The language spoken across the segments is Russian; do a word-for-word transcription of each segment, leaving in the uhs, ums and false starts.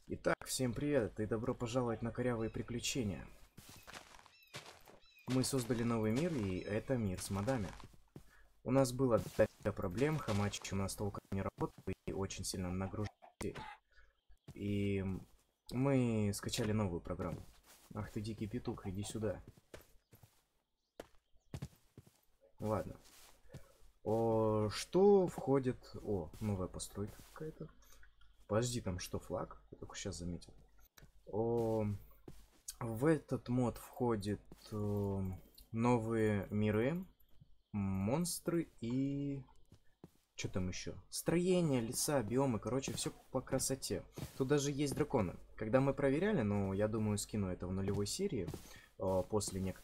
Итак, всем привет и добро пожаловать на Корявые Приключения. Мы создали новый мир, и это мир с модами. У нас было дофига проблем, Хамачич у нас толком не работал и очень сильно нагружен. И мы скачали новую программу. Ах ты дикий петух, иди сюда. Ладно. О, что входит... О, новая постройка какая-то. Подожди, там что, флаг? Я только сейчас заметил. О, в этот мод входит э, новые миры, монстры и... Что там еще? Строение, леса, биомы, короче, все по красоте. Тут даже есть драконы. Когда мы проверяли, ну, я думаю, скину это в нулевой серии, э, после некоторых...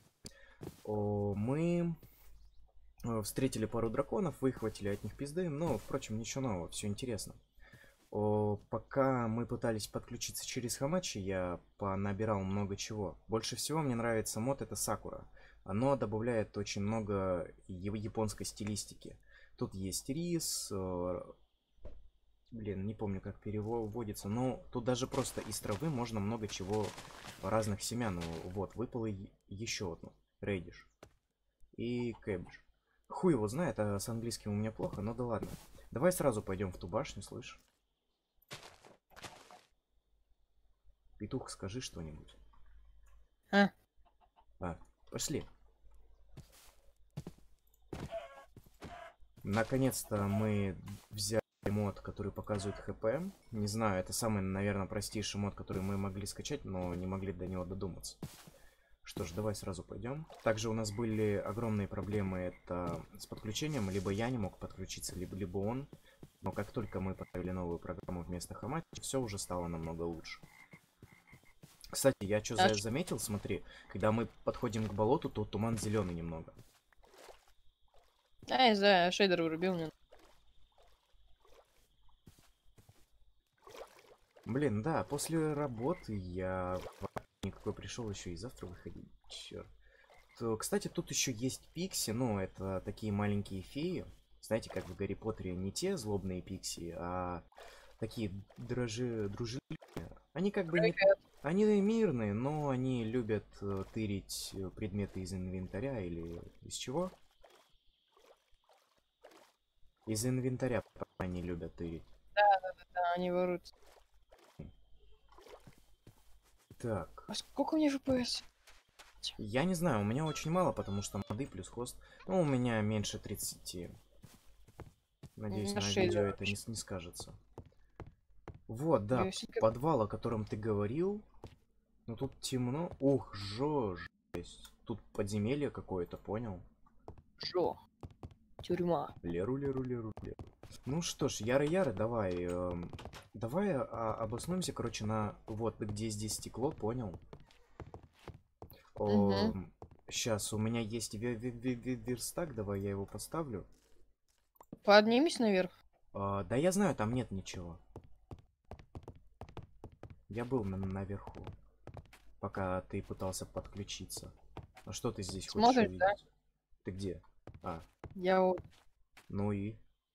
Мы э, встретили пару драконов, выхватили от них пизды, но, впрочем, ничего нового, все интересно. О, пока мы пытались подключиться через Хамачи, я понабирал много чего. Больше всего мне нравится мод, это Сакура. Оно добавляет очень много японской стилистики. Тут есть рис, э, блин, не помню, как переводится, но тут даже просто из травы можно много чего разных семян. Вот, выпало еще одно, рейдиш и кэббидж. Хуй его знает, а с английским у меня плохо, но да ладно. Давай сразу пойдем в ту башню, слышь. Петух, скажи что-нибудь. А? А, пошли. Наконец-то мы взяли мод, который показывает хп. Не знаю, это самый, наверное, простейший мод, который мы могли скачать, но не могли до него додуматься. Что ж, давай сразу пойдем. Также у нас были огромные проблемы это с подключением. Либо я не мог подключиться, либо, либо он. Но как только мы поставили новую программу вместо Хамачи, все уже стало намного лучше. Кстати, я что А заметил, смотри, когда мы подходим к болоту, то туман зеленый немного. А, я за шейдер вырубил мне. Блин, да, после работы я никакой пришел еще и завтра выходить. Черт. То, кстати, тут еще есть пикси, ну, это такие маленькие феи. Знаете, как в Гарри Поттере не те злобные пикси, а такие дрожи, дружелюбные. Они как бы не... Они мирные, но они любят э, тырить предметы из инвентаря или из чего? Из инвентаря они любят тырить. Да, да, да, да, они воруют. Так. А сколько у меня эф пи эс? Я не знаю, у меня очень мало, потому что моды плюс хост. Ну, у меня меньше тридцати. Надеюсь, на видео это не, не скажется. Вот, да, подвал, о котором ты говорил. Ну тут темно. Ух, жесть. Тут подземелье какое-то, понял? Жо. Тюрьма. Леру, леру, леру, леру. Ну что ж, яры-яры, давай. Э, давай а, обоснуемся, короче, на... Вот, где здесь стекло, понял? О, угу. Сейчас, у меня есть вер вер вер верстак, давай я его поставлю. Поднимись наверх. А, да я знаю, там нет ничего. Я был на наверху, пока ты пытался подключиться. А что ты здесь Смотришь, хочешь увидеть? да? Ты где? А. Я вот. Ну и?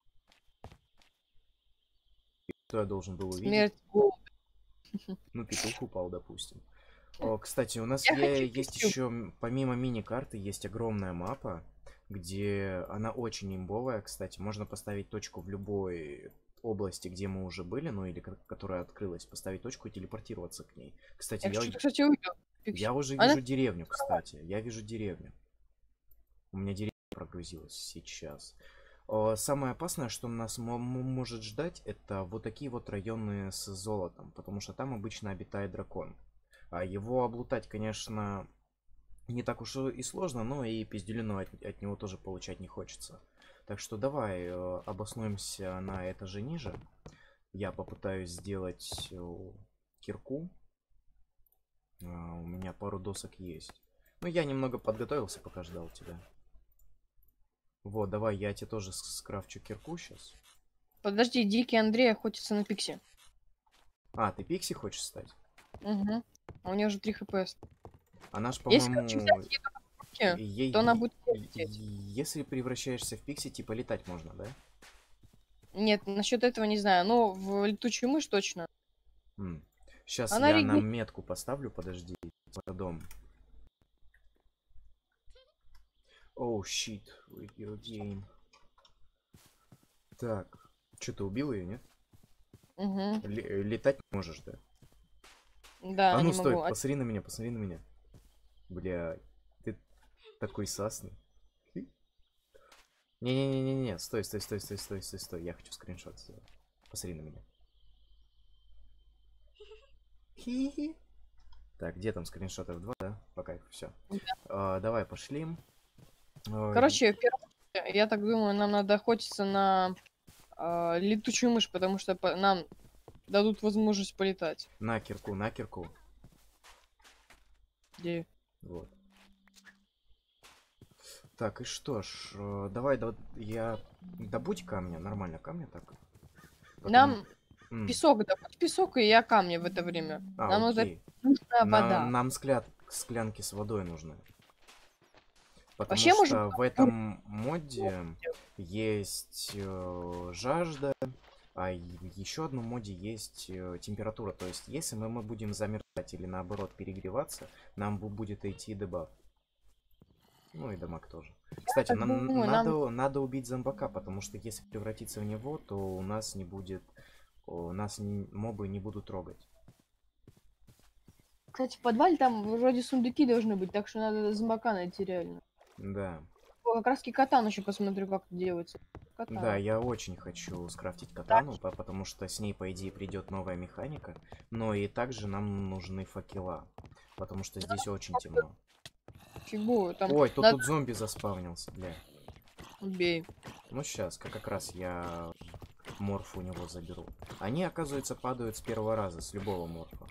Что я должен был увидеть? Смерть, голод. Ну, петух упал, допустим. О, кстати, у нас Я е хочу есть еще, помимо мини-карты, есть огромная мапа, где она очень имбовая, кстати. Можно поставить точку в любой области, где мы уже были, ну или которая открылась, поставить точку и телепортироваться к ней. Кстати, я, я, кстати, увидел. я уже Она... вижу деревню, кстати. Я вижу деревню. У меня деревня прогрузилась сейчас. О, самое опасное, что нас может ждать, это вот такие вот районы с золотом, потому что там обычно обитает дракон. А его облутать, конечно, не так уж и сложно, но и пизделину от, от него тоже получать не хочется. Так что давай э, обоснуемся на этаже ниже. Я попытаюсь сделать э, кирку. Э, у меня пару досок есть. Ну, я немного подготовился, пока ждал тебя. Вот, давай, я тебе тоже скрафчу кирку сейчас. Подожди, Дикий Андрей охотится на Пикси. А, ты Пикси хочешь стать? Угу. А у нее уже три эф пи эс. Она ж, по-моему... Е то она будет Если превращаешься в Пикси, типа летать можно, да? Нет, насчет этого не знаю. Но в летучую мышь точно. Сейчас Она я реги- нам метку поставлю, подожди. Дом. Оу, щит. Game. Так. Что, ты убил ее, нет? Угу. Ле- Летать не можешь, да? Да, А ну не стой, могу. А посмотри на меня, посмотри на меня. Бля, ты такой сасный. Не-не-не-не-не, стой, стой, стой, стой, стой, стой, стой. Я хочу скриншот сделать. Посмотри на меня. Хи-хи. Так, где там скриншоты? В два, да? По кайфу, все. А, давай, пошли. А, Короче, первое, я так думаю, нам надо охотиться на а, летучую мышь, потому что по- нам дадут возможность полетать. на кирку, на кирку. Где? Вот. Так, и что ж, э, давай, да, я... Добудь камня, нормально камня так. Потом- Нам М, песок, да, хоть песок, и я камни в это время. А, Нам нужна окей. нужна На- вода. Нам скля... склянки с водой нужны. Потому Вообще, может, что в этом моде есть э, жажда, а еще одном моде есть э, температура. То есть, если мы, мы будем замерзать или наоборот перегреваться, нам бу- будет идти дебаф. Ну и дамаг тоже. Кстати, так на- думаю, надо, нам- надо убить зомбака, потому что если превратиться в него, то у нас не будет... У нас не- мобы не будут трогать. Кстати, в подвале там вроде сундуки должны быть, так что надо зомбака найти реально. Да. О, как раз таки катан еще посмотрю, как это делается. Катан. Да, я очень хочу скрафтить катану, по- потому что с ней, по идее, придет новая механика. Но и также нам нужны факела, потому что здесь очень темно. Фигу, там Ой, тут, надо- тут зомби заспавнился, бля. Убей. Ну сейчас, как, как раз я морф у него заберу. Они, оказывается, падают с первого раза, с любого морфа.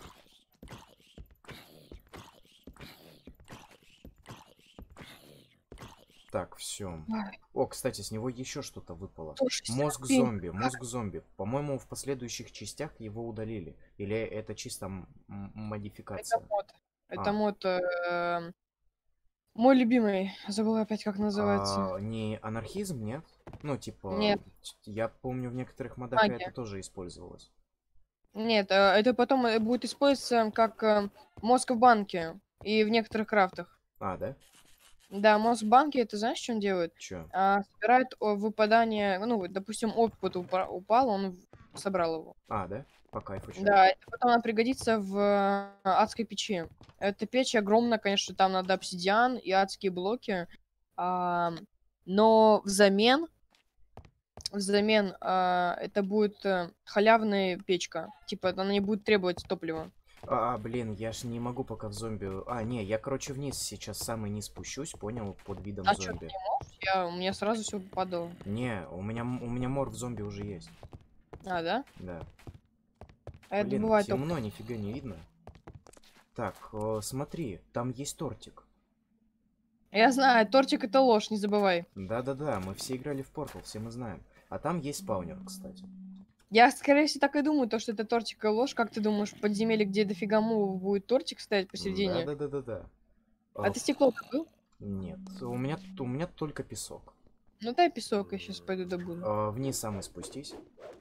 Так, все. О, кстати, с него еще что-то выпало. Слушай, Мозг Сергей, зомби, мозг зомби. По-моему, в последующих частях его удалили. Или это чисто м- м- Это модификация? мод. Это А. мод. э, Мой любимый. Забыла опять, как называется. А, не анархизм, нет? Ну, типа, Нет. я помню, в некоторых модах Магия. это тоже использовалось. Нет, э, это потом э, будет использоваться как э, мозг в банке и в некоторых крафтах. А, да? Да, мозг в банке, это знаешь, что он делает? Чё? А, собирает о, выпадание, ну, вот, допустим, опыт упа- упал, он в- собрал его. А, да? По кайфу чё? Да, это потом нам пригодится в э, адской печи. Эта печь огромная, конечно, там надо обсидиан и адские блоки. А, но взамен, взамен а, это будет э, халявная печка. Типа, она не будет требовать топлива. А, блин, я ж не могу пока в зомби... А, не, я, короче, вниз сейчас самый низ спущусь, понял, под видом А что, ты зомби. не можешь? Я, у меня сразу все попадало. Не, у меня, м- у меня морф зомби уже есть. А, да? Да. А это Блин, бывает только... темно, нифига не видно. Так, э, смотри, там есть тортик. Я знаю, тортик это ложь, не забывай. Да-да-да, мы все играли в Portal, все мы знаем. А там есть спаунер, кстати. Я, скорее всего, так и думаю, то, что это тортик и ложь. Как ты думаешь, в подземелье, где дофига мувов, будет тортик стоять посередине? Да-да-да-да-да. А ты стекло был? Нет, у меня, у меня только песок. Ну дай песок, я сейчас пойду добуду. А, вниз самый спустись.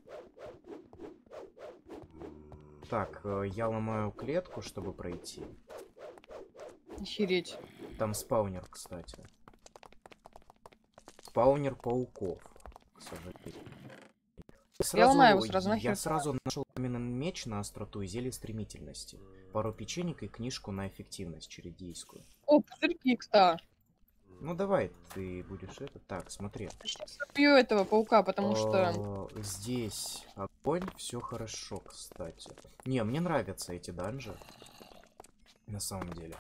Так, э, я ломаю клетку, чтобы пройти. Охереть. Там спаунер, кстати. Спаунер пауков, к сожалению. Я ломаю его сразу, нахер. Я сразу нашел именно меч на остроту и зелье стремительности. Пару печенек и книжку на эффективность чередейскую. О, пузырьки, кстати. Ну давай, ты будешь это. Так, смотри. Сейчас убью этого паука, потому что... Э, Здесь огонь, все хорошо, кстати. Не, мне нравятся эти данжи. На самом деле.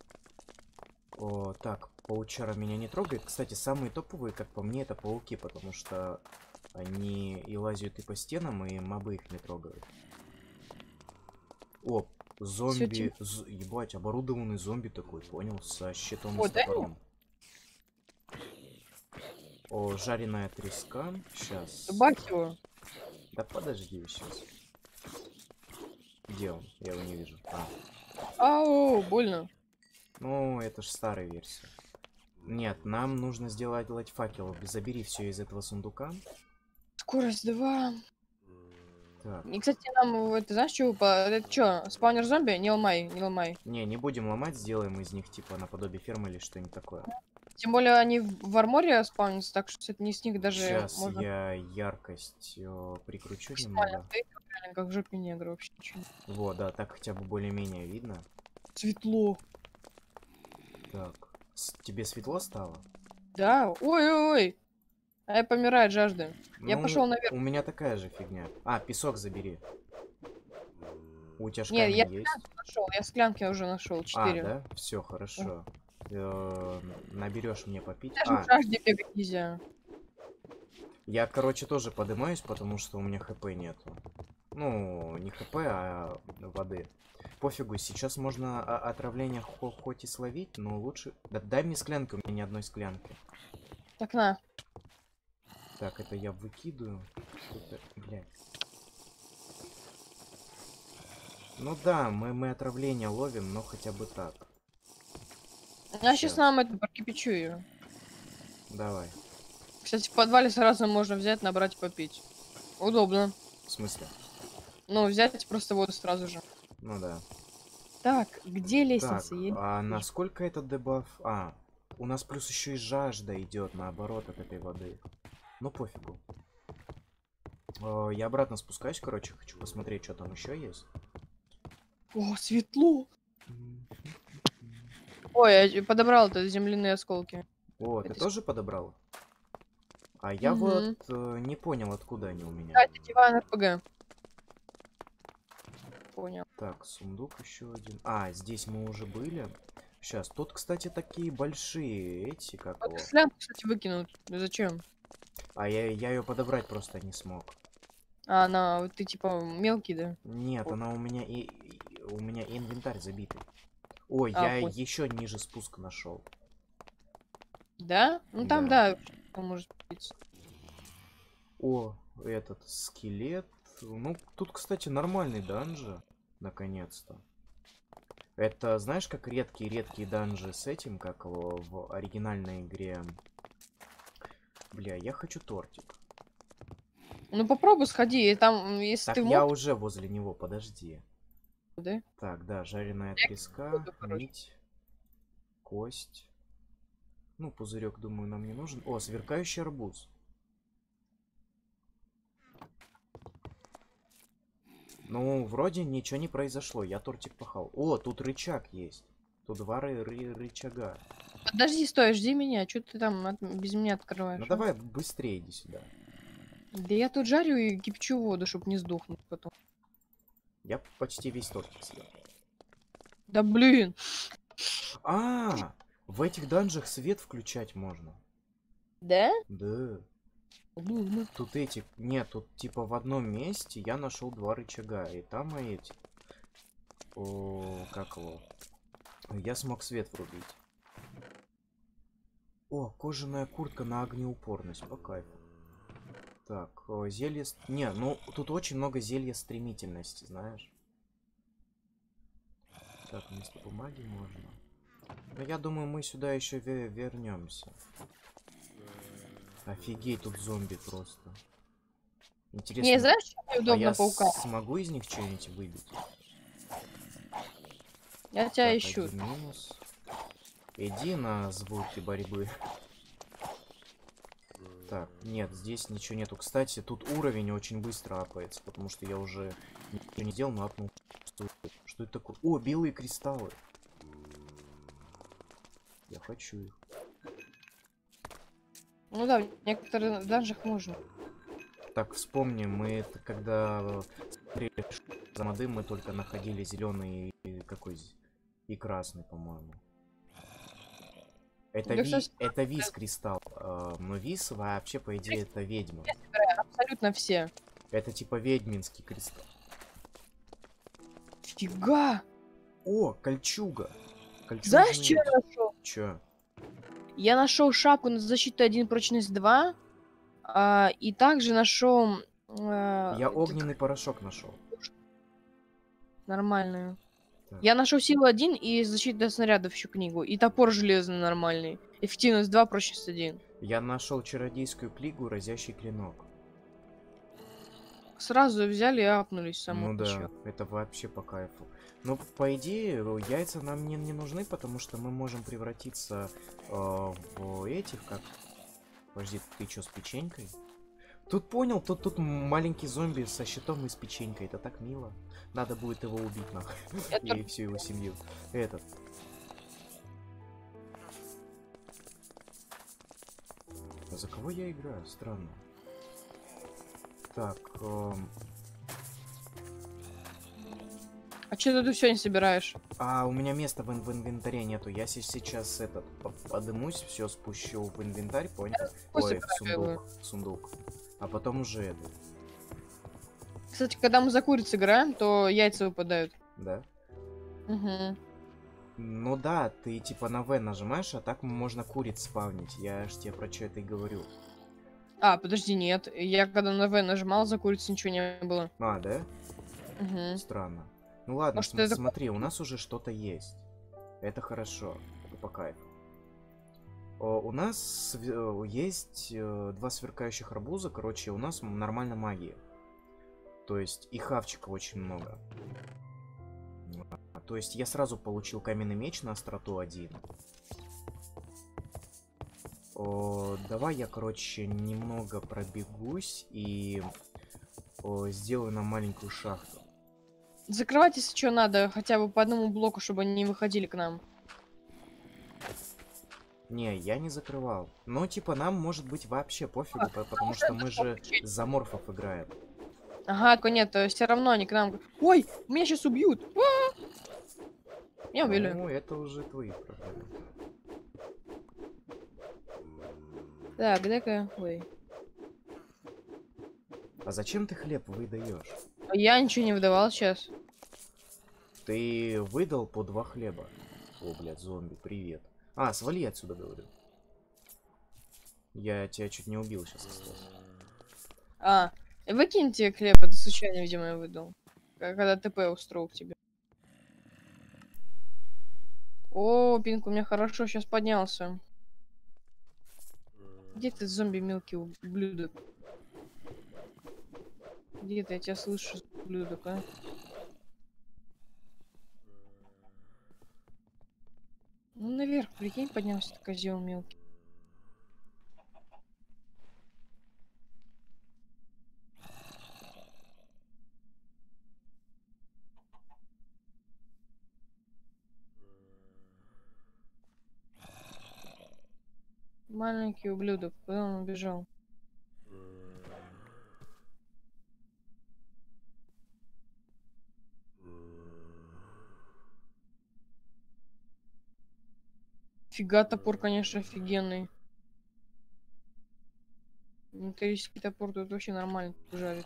О, так, паучара меня не трогает. Кстати, самые топовые, как по мне, это пауки, потому что они и лазят и по стенам, и мобы их не трогают. О, зомби. З- ебать, оборудованный зомби такой, понял? Со щитом О, и с дай топором. О, жареная треска. Сейчас. Добавь его. Да подожди сейчас. Где он? Я его не вижу. А. Ау, больно. Ну, это ж старая версия. Нет, нам нужно сделать лайт факелов. Забери все из этого сундука. Скорость два. Так. И, кстати, нам, э, ты знаешь, что выпало? Это что, спаунер зомби? Не ломай, не ломай. Не, не будем ломать, сделаем из них типа наподобие фермы или что-нибудь такое. Тем более они в в арморе спаунятся, так что это не с них даже Сейчас можно... я яркость э, прикручу Максимально немного. стоит, реально, как в жопе негра вообще ничего. Вот, да, так хотя бы более-менее видно. Светло. Так, с- тебе светло стало? Да, ой-ой-ой. А я помираю от жажды. Я Ну, пошел наверх. у меня такая же фигня. А, песок забери. У тебя ж Нет, я камень есть? склянки нашел, я склянки уже нашел. А, Четыре. да? Все, хорошо. Э, Наберешь мне попить. Даже в А, жажде бегать нельзя. я, короче, тоже подымаюсь, потому что у меня хп нету. Ну, не хп, а воды. Пофигу, сейчас можно о- отравление хо- хоть и словить, но лучше... Да, дай мне склянку, у меня ни одной склянки. Так, на. Так, это я выкидываю. Что-то, блядь. Ну да, мы, мы отравление ловим, но хотя бы так. Я Щас. сейчас нам это прокипячу ее. Давай. Кстати, в подвале сразу можно взять, набрать и попить. Удобно. В смысле? Ну, взять просто воду сразу же. Ну да. Так, где Так, лестница? Я не а вижу. насколько этот дебаф... А, у нас плюс еще и жажда идет, наоборот, от этой воды. Ну пофигу. Э, Я обратно спускаюсь, короче, хочу посмотреть, что там еще есть. О, светло. Ой, я подобрал это земляные осколки. О, ты Это тоже подобрал? А я Мгм. вот э, не понял, откуда они у меня. Да, это диван эр пэ гэ. Понял. Так, сундук еще один. А, здесь мы уже были. Сейчас, тут, кстати, такие большие эти, как Вот его. склянку, кстати, выкинут. Ну, зачем? А я, я ее подобрать просто не смог. А, она, вот ты типа мелкий, да? Нет, Вот. она у меня и, и- у меня инвентарь забитый. Ой, А, я понял. еще ниже спуск нашел. Да? Ну там, Да. да, может быть. О, этот скелет. Ну, тут, кстати, нормальный данжи. Наконец-то. Это, знаешь, как редкие-редкие данжи с этим, как его в оригинальной игре. Бля, я хочу тортик. Ну попробуй сходи, и там, м, если Так, ты я мог, уже возле него, подожди. да? Так, да, жареная треска, буду, короче. нить, кость. Ну, пузырек, думаю, нам не нужен. О, сверкающий арбуз. Ну, вроде ничего не произошло, я тортик пахал. О, тут рычаг есть. Тут два ры ры- рычага. Подожди, стой, жди меня. Что ты там от- без меня открываешь? Ну а? давай быстрее иди сюда. Да я тут жарю и кипячу воду, чтобы не сдохнуть потом. Я почти весь тортик съел. Да блин. А, в этих данжах свет включать можно. Да? Да. Ну, ну. Тут эти... Нет, тут типа в одном месте я нашел два рычага. И там эти... О, как его? Я смог свет врубить. О, кожаная куртка на огнеупорность. По кайфу. Так, о, зелье... с- Не, ну тут очень много зелья стремительности, знаешь. Так, вместо бумаги можно. Но я думаю, мы сюда еще вернемся. Офигеть, тут зомби просто. Интересно, Не, знаешь, что а неудобно я паука? смогу из них что-нибудь выбить? Я тебя Так, ищу. один минус. Иди на звуки борьбы. Так, нет, здесь ничего нету. Кстати, тут уровень очень быстро апается, потому что я уже ничего не делал, но апнул. Что это? Что это такое? О, белые кристаллы. Я хочу их. Ну да, в некоторых данжах можно. Так, вспомни, мы это когда э, смотрели за моды, мы только находили зеленый и какой з- и красный, по-моему. Это, Да, ви... кстати, это виз кристалл. э, Но виз вообще, по идее, это ведьма. я собираю абсолютно все. Это типа ведьминский кристалл. Фига! О, кольчуга. Кольчужный Знаешь, что я меч. нашел? Чё? Я нашел шапку на защиту один, прочность два. А, и также нашел Я огненный порошок нашел. нормальную. Так. Я нашел силу один и защита снарядов еще книгу. И топор железный нормальный. Эффективность два, прочность один. Я нашел чародейскую книгу, разящий клинок. Сразу взяли и апнулись с самого Ну да, начала. это вообще по кайфу. Но по идее э, яйца нам не, не нужны, потому что мы можем превратиться э, в этих, как... Подожди, ты чё, с печенькой? Тут понял, тут тут маленький зомби со щитом и с печенькой. Это так мило. Надо будет его убить нахуй. Я И только... всю его семью. Этот. А за кого я играю? Странно. Так, эм, А что ты все не собираешь? а у меня места в, ин- в инвентаре нету. Я се- сейчас этот по- подымусь, все спущу в инвентарь, понял? После Ой, в сундук, в сундук. А потом уже этот, Кстати, когда мы за куриц играем, то яйца выпадают. да? Угу. Ну да, ты типа на В нажимаешь, а так можно куриц спавнить. Я ж тебе про что это и говорю. А, подожди, нет. Я когда на В нажимал, за курицей ничего не было. А, да? Угу. Странно. Ну ладно, Может, см- это... смотри, у нас уже что-то есть. Это хорошо. Это по кайфу. О, у нас св- э, есть э, два сверкающих арбуза. Короче, у нас м- нормально магия. То есть и хавчика очень много. А, то есть я сразу получил каменный меч на остроту один. О, давай я, короче, немного пробегусь и о, сделаю нам маленькую шахту. Закрывать, если что, надо хотя бы по одному блоку, чтобы они не выходили к нам. Не, я не закрывал. Но, типа, нам может быть вообще пофигу, А, по- потому уже что мы дошло же включить. за морфов играем. Ага, только нет, все равно они к нам... Ой, меня сейчас убьют! А! Меня убили. Ну, это уже твои проблемы. Так, дай-ка... Ой. А зачем ты хлеб выдаешь? Я ничего не выдавал сейчас. Ты выдал по два хлеба. О, блядь, зомби, привет. А, свали отсюда, говорю. Я тебя чуть не убил сейчас, кстати. А, выкиньте хлеб, это случайно, видимо, я выдал. К- Когда ТП устроил к тебе. О, Пинк у меня хорошо сейчас поднялся. Где ты, зомби мелкий ублюдок? Где ты? Я тебя слышу, ублюдок, а? Ну, наверх, прикинь, поднялся ты, козел мелкий. Маленький ублюдок, куда он убежал? Фига, топор, конечно, офигенный. Металлический топор тут вообще нормально жарит.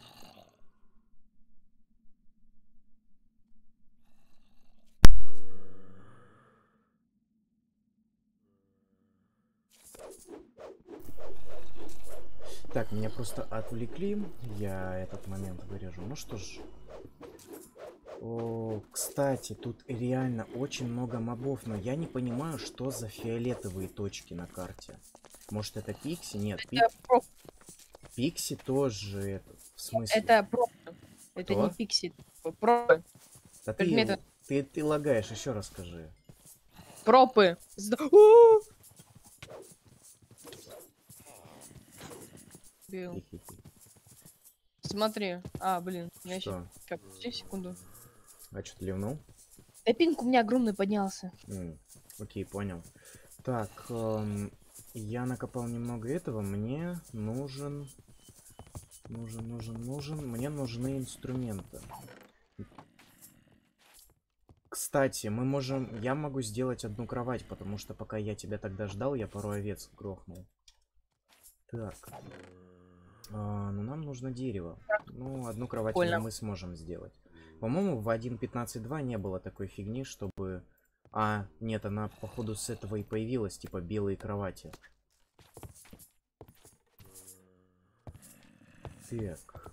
Так, меня просто отвлекли. Я этот момент вырежу. Ну что ж. О, кстати, тут реально очень много мобов, но я не понимаю, что за фиолетовые точки на карте. Может, это Пикси? Нет, Пик... Это про... Пикси тоже этот. В смысле? Это про... Это не Кто? пикси. Про... Да ты, Предметы. ты, ты лагаешь, еще расскажи. Пропы. Сда- О! Бил. Хи-хи-хи. Смотри. А, блин. Я сейчас... Что? Подожди секунду. А что, ты ливнул? Да пинг у меня огромный поднялся. М, окей, понял. Так, эм, я накопал немного этого. Мне нужен... Нужен, нужен, нужен. Мне нужны инструменты. Кстати, мы можем... Я могу сделать одну кровать, потому что пока я тебя тогда ждал, я пару овец грохнул. Так. А, ну, нам нужно дерево. Ну, одну кровать Прикольно. мы сможем сделать. По-моему, в один пятнадцать два не было такой фигни, чтобы... А, нет, она, походу, с этого и появилась, типа, белые кровати. Так.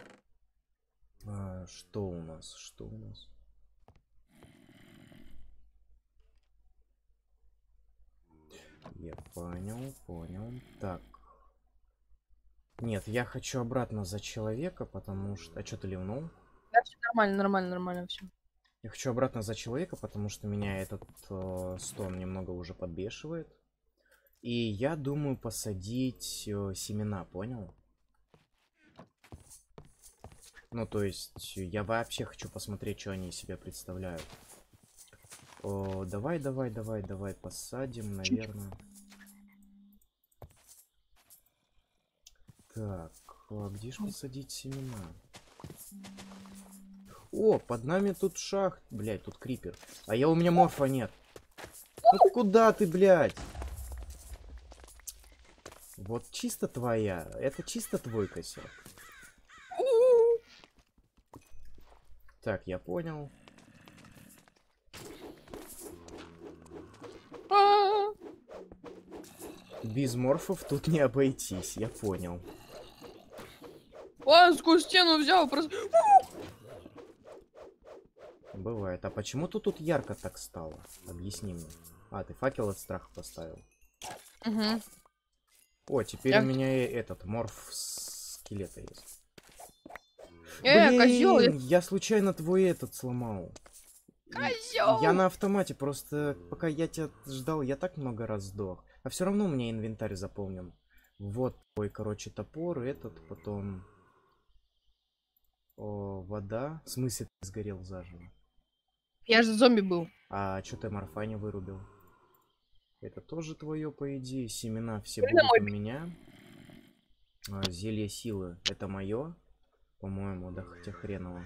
А, что у нас? Что у нас? Я понял, понял. Так. Нет, я хочу обратно за человека, потому что... А что ты ливнул? Да, все нормально, нормально, нормально, все. Я хочу обратно за человека, потому что меня этот э, стон немного уже подбешивает. И я думаю посадить э, семена, понял? Ну, то есть, я вообще хочу посмотреть, что они из себя представляют. О, давай, давай, давай, давай, посадим, наверное. Так, а где ж посадить семена? О, под нами тут шахт. Блять, тут крипер. А я у меня морфа нет. Ну куда ты, блядь? Вот чисто твоя. Это чисто твой косяк. Так, я понял. Без морфов тут не обойтись, я понял. Ладно, сквозь стену взял, просто... Бывает. А почему тут тут ярко так стало? Объясни мне. А, ты факел от страха поставил. Угу. О, теперь Я... у меня и этот морф скелета есть. Э, Блин, козел! я случайно твой этот сломал. Козел! Я на автомате, просто пока я тебя ждал, я так много раз сдох. А все равно у меня инвентарь заполнен. Вот твой, короче, топор, этот, потом... О, вода. В смысле ты сгорел заживо? Я же зомби был. А что ты морфа не вырубил? Это тоже твое, по идее. Семена все Это будут мой... у меня. А, зелье силы. Это мое. По-моему, да хотя хреново.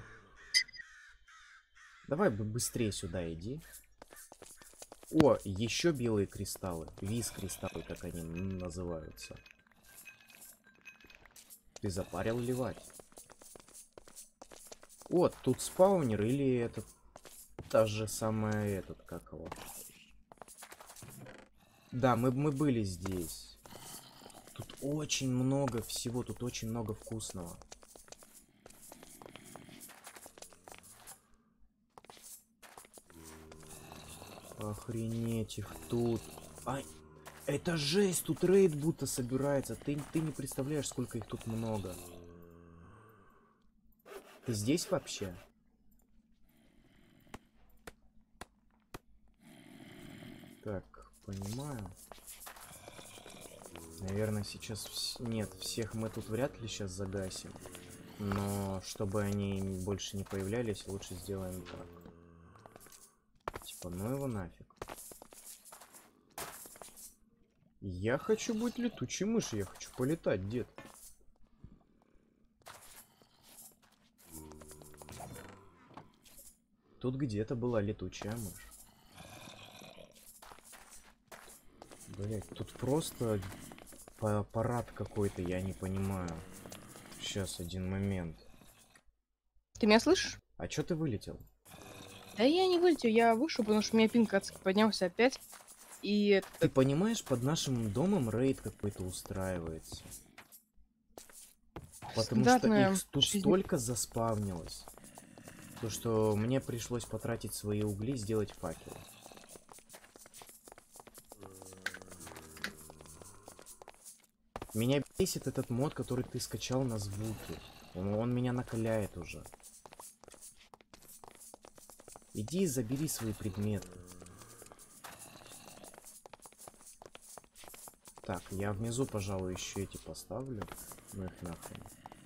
Давай быстрее сюда иди. О, еще белые кристаллы. Виз кристаллы, как они называются. Ты запарил ливать. О, тут спаунер или этот... Та же самая этот, как его. Да, мы, мы были здесь. Тут очень много всего, тут очень много вкусного. Охренеть их тут. Ай, это жесть, тут рейд будто собирается. Ты, ты не представляешь, сколько их тут много. Ты здесь вообще? Так, понимаю. Наверное, сейчас... Вс... Нет, всех мы тут вряд ли сейчас загасим. Но чтобы они больше не появлялись, лучше сделаем так. Типа, ну его нафиг. Я хочу быть летучей мышью, я хочу полетать, дед. Тут где-то была летучая мышь. Блять, тут просто парад какой-то, я не понимаю. Сейчас, один момент. Ты меня слышишь? А чё ты вылетел? Да я не вылетел, я вышел, потому что у меня пинг адски поднялся опять. И... Ты понимаешь, под нашим домом рейд какой-то устраивается. Потому что их тут жизнь. столько заспавнилось. То, что мне пришлось потратить свои угли, сделать факел. Меня бесит этот мод, который ты скачал на звуки. Он, он меня накаляет уже. Иди и забери свои предметы. Так, я внизу, пожалуй, еще эти поставлю. Ну их нахрен.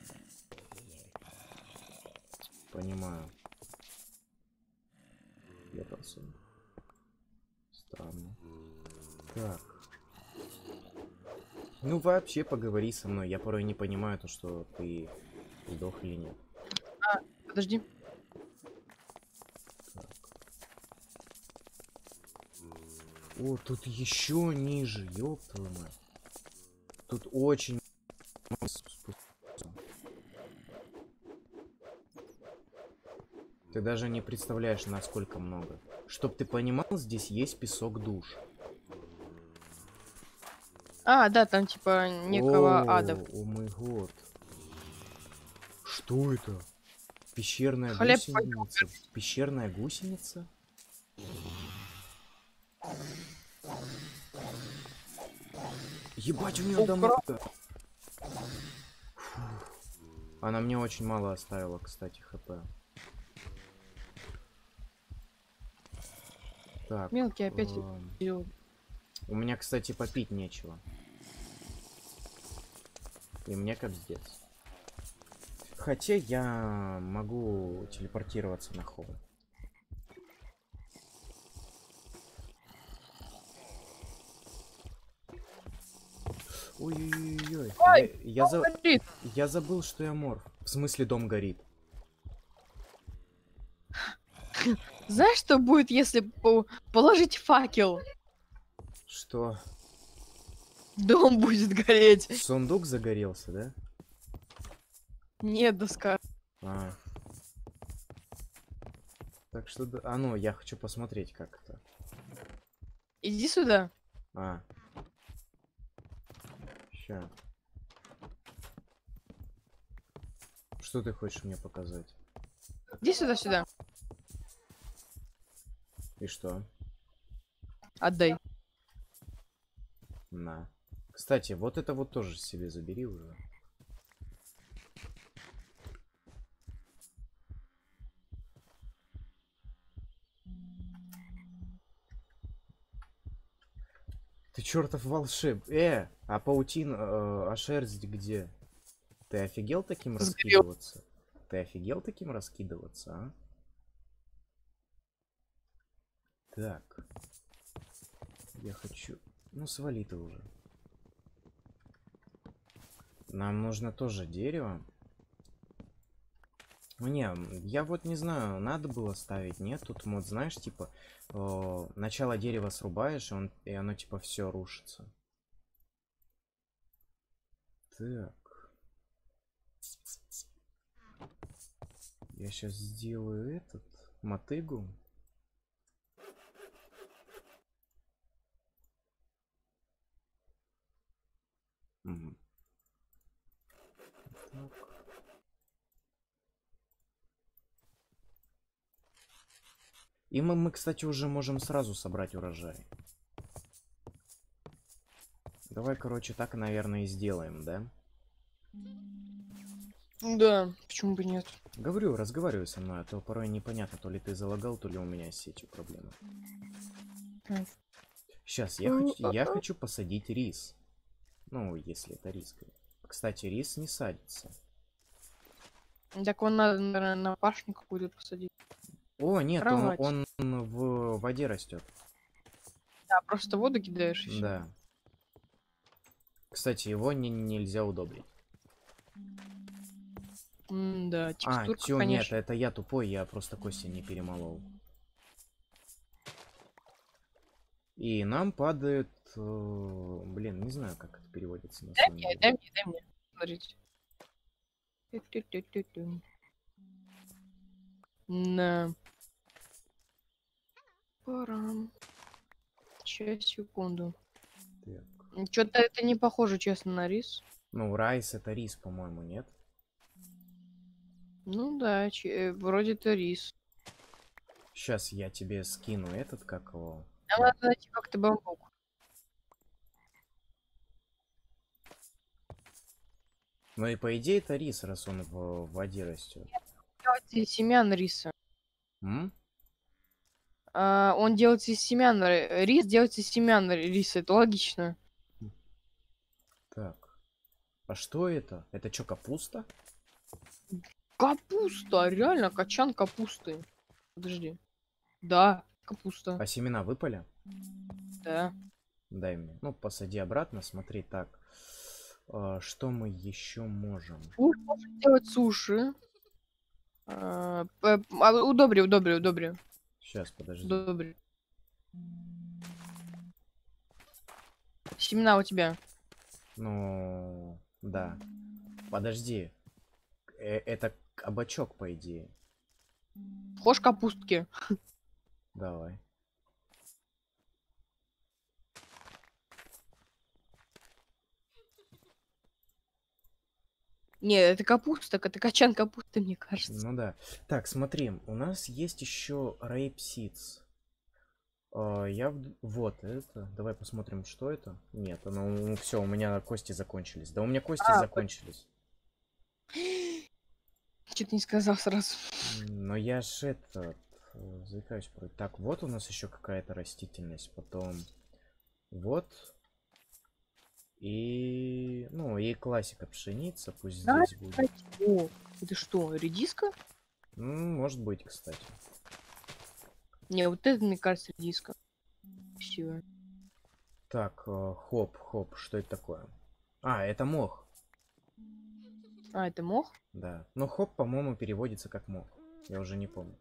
Понимаю. Лепался. Странно. Так. Ну вообще поговори со мной. Я порой не понимаю то, что ты сдох или нет. А, подожди. Так. О, тут еще ниже, ёб твою мать. Тут очень... Ты даже не представляешь, насколько много. Чтоб ты понимал, здесь есть песок душ. А, да, там типа некого О, ада. о мой год. Что это? Пещерная Хлеб гусеница? Пещерная гусеница? Ебать, у нее О, дамага. Она мне очень мало оставила, кстати, хп. Так. Мелкий опять. эм, У меня, кстати, попить нечего. И мне капздец. Хотя я могу телепортироваться на холм. Ой-ой-ой. Я, я, за... я забыл, что я морф. В смысле, дом горит. Знаешь, что будет, если по положить факел? Что? Дом будет гореть. Сундук загорелся, да? Нет, доска. А. Так что... да- А ну, я хочу посмотреть, как это. Иди сюда. А. Ща. Что ты хочешь мне показать? Иди сюда, сюда. И что? Отдай. На. Кстати, вот это вот тоже себе забери уже. Ты чертов волшеб. Э, а паутин, э, а шерсть где? Ты офигел таким Сгорел. раскидываться? Ты офигел таким раскидываться, а? Так. Я хочу... Ну, свали ты уже. Нам нужно тоже дерево. Ну, не, я вот не знаю, надо было ставить, нет? Тут мод, знаешь, типа, э, начало дерева срубаешь, и, он, и оно, типа, все рушится. Так. Я сейчас сделаю этот, мотыгу. Угу. Так. И мы, мы, кстати, уже можем сразу собрать урожай. Давай, короче, так, наверное, и сделаем, да? Да, почему бы нет? Говорю, разговаривай со мной, а то порой непонятно, то ли ты залагал, то ли у меня с сетью проблемы. Так. Сейчас, я хочу, я хочу посадить рис. Ну, если это рис. Кстати, рис не садится. Так он надо, наверное, на пашню какую-то посадить. О, нет, он, Кровать. он в воде растет. Да, просто воду кидаешь и всё. Да. Кстати, его не, нельзя удобрить. М, да, А, текстурка, тю, нет, конечно. это я тупой, я просто кости не перемолол. И нам падает... э, Блин, не знаю, как это переводится на Дай самом мне, деле. дай мне, дай мне. Смотрите. Тю-тю-тю-тю-тю. На. Парам. Сейчас, секунду. Так. Что-то это не похоже, честно, на рис. Ну, райс это рис, по-моему, нет? Ну да, че- э, вроде это рис. Сейчас я тебе скину этот, как его... Нам надо найти как-то бамбук. Ну и по идее это рис, раз он в воде растет. Делается из семян риса. М? А, он делается из семян. ри- Рис делается из семян риса. Это логично. Так. А что это? Это что, капуста? Капуста, реально, качан капусты. Подожди. Да, капуста. А семена выпали? Да. Дай мне. Ну, посади обратно, смотри так. А, что мы еще можем? Суши, можно делать суши. А, п- а, удобри, удобри, удобри. Сейчас, подожди. Удобри. Семена у тебя. Ну, да. Подожди. Э, это кабачок, по идее. Хошь капустки. Давай. Не, это капуста, это качан капусты, мне кажется. Ну да. Так, смотри, у нас есть еще рейпсидс. А, я в- вот это. Давай посмотрим, что это. Нет, ну все, у меня кости закончились. Да у меня кости А, закончились. Что-то не сказал сразу. Но я ж это... э, заикаюсь про... Так, вот у нас еще какая-то растительность. Потом... Вот. И... Ну, и классика пшеница. Пусть Да, здесь будет. кстати. О, это что, редиска? Ну, может быть, кстати. Не, вот это, мне кажется, редиска. Красивая. Так, э, хоп, хоп. Что это такое? А, это мох. А, это мох? Да. Но хоп, по-моему, переводится как мох. Я уже не помню.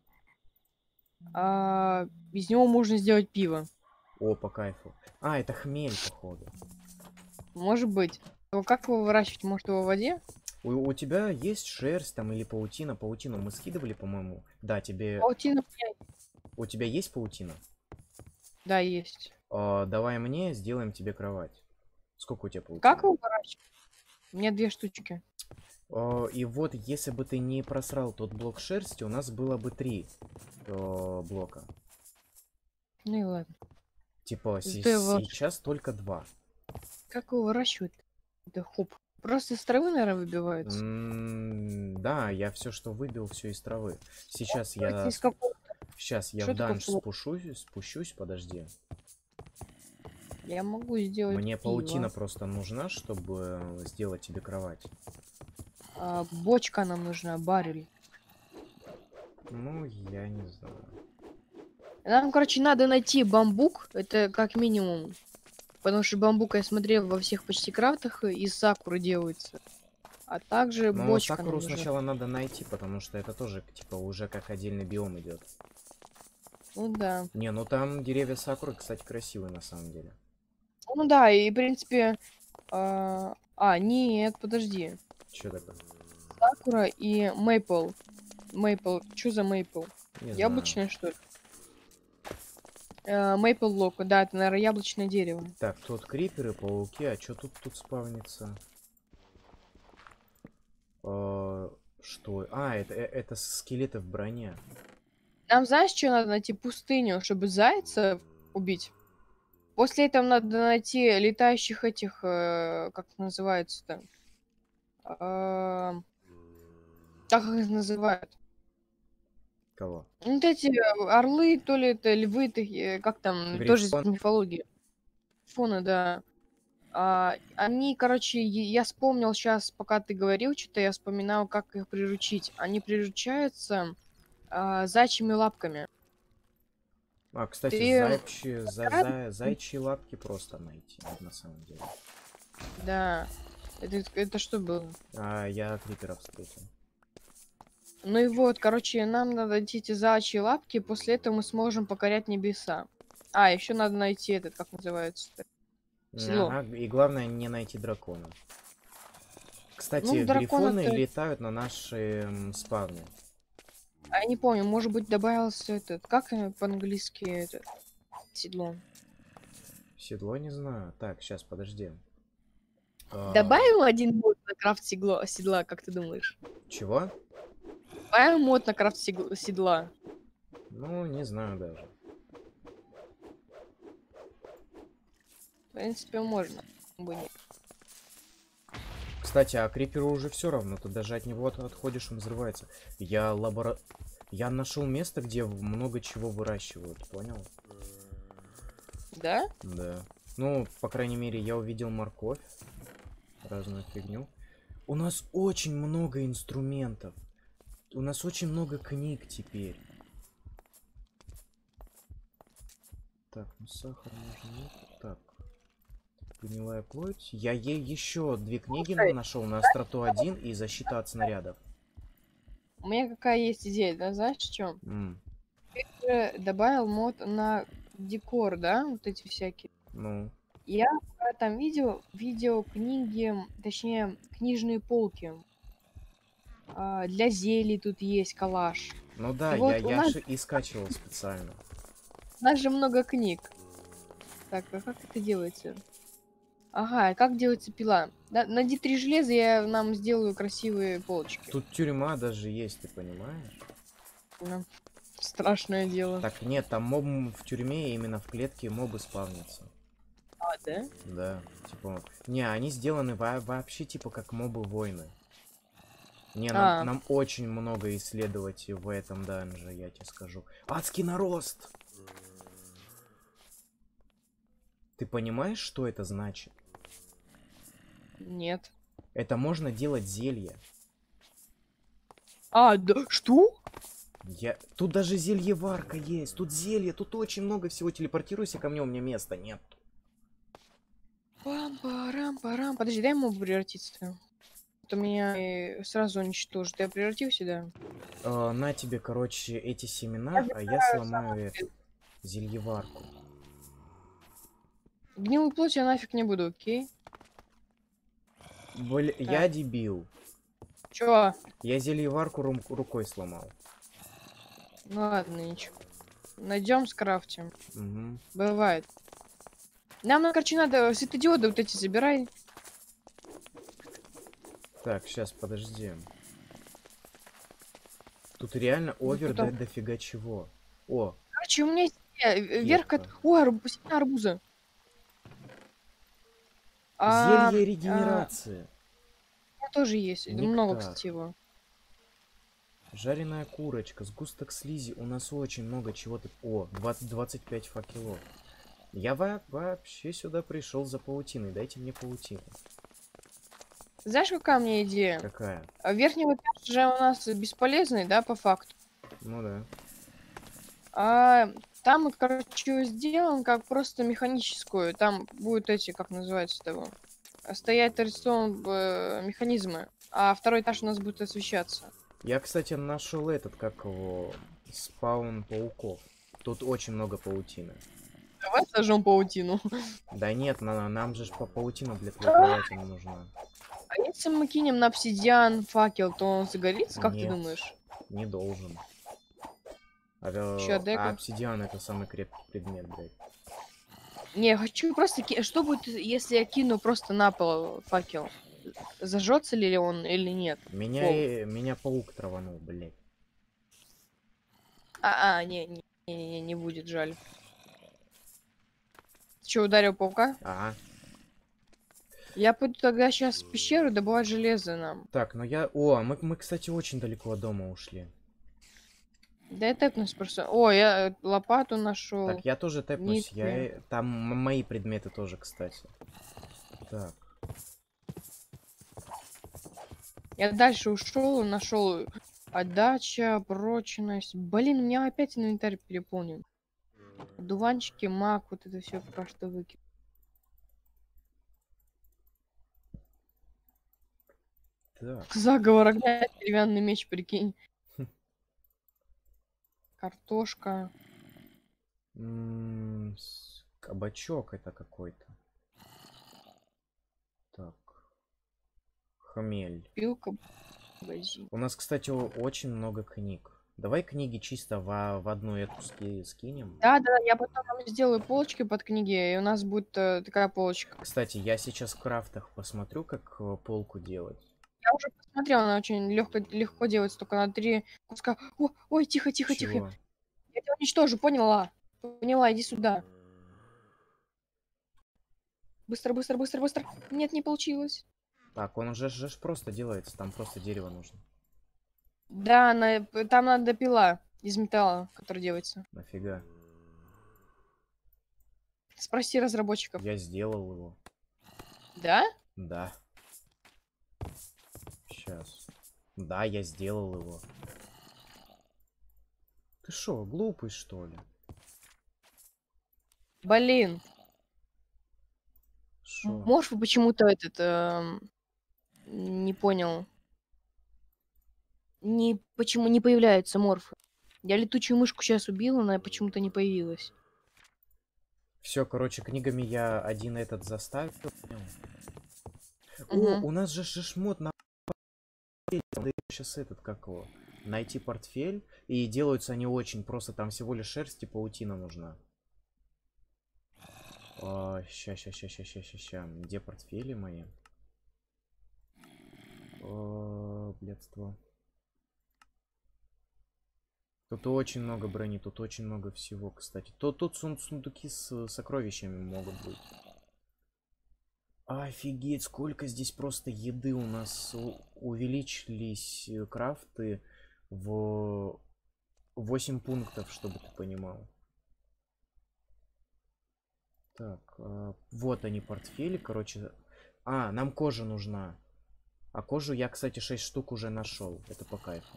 А, из него можно сделать пиво. О, по кайфу. А, это хмель, походу. Может быть. Но как его выращивать? Может, его в воде? У, у тебя есть шерсть там или паутина? Паутину мы скидывали, по-моему. Да, тебе... Паутина у меня- У тебя есть паутина? Да, есть. А, давай мне, сделаем тебе кровать. Сколько у тебя паутины? Как его выращивать? У меня две штучки. А, и вот, если бы ты не просрал тот блок шерсти, у нас было бы три э, блока. Ну и ладно. Типа, се- Зато его- сейчас только два. Как его выращивать? Это хоп. Просто из травы, наверное, выбиваются. М, да, я все, что выбил, все из травы. Сейчас Это я... из какого? Сейчас я Что в такое данж флот? спущусь, спущусь, подожди. Я могу сделать Мне пиво. паутина просто нужна, чтобы сделать тебе кровать. А, бочка нам нужна, баррель. Ну, я не знаю. Нам, короче, надо найти бамбук. Это как минимум. Потому что бамбук, я смотрел, во всех почти крафтах из сакуры делается. А также Но бочка нам сакуру нужна. сначала надо найти, потому что это тоже, типа, уже как отдельный биом идет. Ну да. Не, ну там деревья сакуры, кстати, красивые на самом деле. Ну да, и в принципе... А, а, нет, подожди. Че такое? Сакура и мейпл. Мейпл. Что за мейпл? Не Яблочное, что ли? Мейпл лок. Да, это, наверное, яблочное дерево. знаю. Так, тут криперы, пауки, а что тут тут спавнится? А, что? А, это, э- это скелеты в броне. Нам, знаешь, что надо найти? Пустыню, чтобы зайца убить. После этого надо найти летающих этих... э, как это называется-то? А, Как их называют? Кого? Ну, вот эти э, орлы, то ли это львы, такие, как там, тоже из Грифон? мифологии. Фоны, да. А, они, короче, е- я вспомнил сейчас, пока ты говорил, что-то я вспоминал, как их приручить. Они приручаются а, зайчьими лапками. А, кстати, Ты зайчи, за, за- зайчьи лапки просто найти, на самом деле. Да. Это, это что было? А, я криперов встретил. Ну и вот, короче, нам надо найти эти зайчьи лапки, после этого мы сможем покорять небеса. А, еще надо найти этот, как называется седло. Ага, и главное не найти дракона. Кстати, Ну, дракона грифоны ты- летают на нашем спавне. А я не помню, может быть, добавился этот, как э, по-английски это, седло. Седло не знаю. Так, сейчас, подожди. А, Добавим один мод на крафт седла, седла, как ты думаешь? Чего? Добавим мод на крафт сег- седла. Ну, не знаю даже. В принципе, можно. Бы нет. Кстати, а криперу уже все равно, ты даже от него от- отходишь, он взрывается. Я лабора... Я нашел место, где в- много чего выращивают, понял? Да? Да. Ну, по крайней мере, я увидел морковь. Разную фигню. У нас очень много инструментов. У нас очень много книг теперь. Так, ну сахар можно нет. Так. Гнилая плоть. Я ей еще две книги Слушай, нашел на остроту один и защита от снарядов. У меня какая есть идея, да, знаешь, в чем? М, Ты добавил мод на декор, да, вот эти всякие. ну, Я когда там видел, видел книги, точнее, книжные полки. А, для зелий тут есть коллаж. ну да, И вот я, у я нас- же и скачивал специально. У нас же много книг. Так, а как это делается? Ага, и как делается пила? На, найди три железа, я нам сделаю красивые полочки. Тут тюрьма даже есть, ты понимаешь? Да. Страшное дело. Так, нет, там моб в тюрьме, именно в клетке мобы спавнятся. А, да? Да, типа... Не, они сделаны во- вообще типа как мобы-войны. Не, нам, А, нам очень много исследовать в этом данже, я тебе скажу. Адский нарост! Ты понимаешь, что это значит? нет. Это можно делать зелье. А, да, что? Я... Тут даже зельеварка есть. Тут зелье, тут очень много всего. Телепортируйся ко мне, у меня места нет. Пам-парам-парам. Подожди, дай ему превратиться. Это меня э, сразу уничтожит. Я превратился, да? Э, на тебе, короче, эти семена, Я а я забираю сломаю этот. Зельеварку. гнилую плоть я нафиг не буду, окей? Бля, я Так. дебил. Чё? Я зельеварку рум- рукой сломал. Ну ладно, ничего. Найдем, скрафтим. Угу. Бывает. Нам, ну, короче, надо светодиоды вот эти забирай. Так, сейчас, подожди. Тут реально Ну, овер до потом- дофига чего. О, Короче, у меня есть э, вверх от... кепка. Ой, арб... семена арбуза. А, Зелье а, регенерации. у меня тоже есть. Много, Нектар. кстати, его. Жареная курочка, сгусток слизи. У нас очень много чего-то. О, двадцать двадцать пять факелов. Я во вообще сюда пришел за паутиной. Дайте мне паутину. Знаешь, какая у меня идея? Какая? А верхний вот этаж же у нас бесполезный, да, по факту. Ну да. А там, короче, сделан как просто механическую. Там будут эти, как называется того, стоять торцом э, механизмы. А второй этаж у нас будет освещаться. Я, кстати, нашел этот, как его, спаун пауков. Тут очень много паутины. Давай сожжем паутину. Да нет, на, нам же ж по паутина для твоей кровати не нужна. А если мы кинем на обсидиан факел, то он загорится, как Нет. ты думаешь? Не должен. А, э, Чё, а дека? обсидиан это самый крепкий предмет, блядь. Не, я хочу просто... ки- Что будет, если я кину просто на пол факел? Зажжется ли он или нет? Меня, Пол. и- меня паук траванул, блядь. А, а, не, не, не, не, не будет, жаль. Ты что, ударил паука? Ага. Я пойду тогда сейчас в пещеру добывать железо нам. Так, ну я... О, а мы, мы, кстати, очень далеко от дома ушли. Да я тэпнусь просто. О, я э, лопату нашел. Так, я тоже тэпнусь. Я... Нитки. и- Там м- мои предметы тоже, кстати. Так. Я дальше ушел, нашел отдача, прочность. Блин, у меня опять инвентарь переполнен. Дуванчики, мак, вот это все пока что выкину. Так. Заговор огня, деревянный меч, прикинь. Картошка. М, с- Кабачок это какой-то. Так. Хмель. Пилка. Магазин. У нас, кстати, о- очень много книг. Давай книги чисто в, в одну эту ски- скинем. Да, да, я потом вам сделаю полочки под книги, и у нас будет э, такая полочка. Кстати, я сейчас в крафтах посмотрю, как э, полку делать. Я уже посмотрел, она очень легко, легко делается, только на три куска. О, ой, тихо, тихо, тихо. Чего? Я тебя уничтожу, поняла? Поняла, иди сюда. Быстро, быстро, быстро, быстро. Нет, не получилось. Так, он уже же ж просто делается, там просто дерево нужно. Да, на- там надо пила из металла, которая делается. Нафига? Спроси разработчиков. Я сделал его. Да? Да. Сейчас. Да, я сделал его. Ты шо, глупый что ли? Блин. Шо? Морф почему-то этот... эм, не понял. Не, почему не появляются морфы? Я летучую мышку сейчас убила, она почему-то не появилась. Все, короче, книгами я один этот заставил. О, Мгм. у нас же ж ж мод на сейчас этот, как его? Найти портфель. И делаются они очень просто. Там всего лишь шерсть и паутина нужна. Ща, ща, ща, ща, ща, ща, ща. Где портфели мои? О, блядство. Тут очень много брони, тут очень много всего, кстати. Тут, тут сун- сундуки с сокровищами могут быть. Офигеть, сколько здесь просто еды у нас у- увеличились э, крафты в восемь пунктов, чтобы ты понимал. Так, а, вот они портфели, короче. А, нам кожа нужна. А кожу я, кстати, шесть штук уже нашел. Это по кайфу.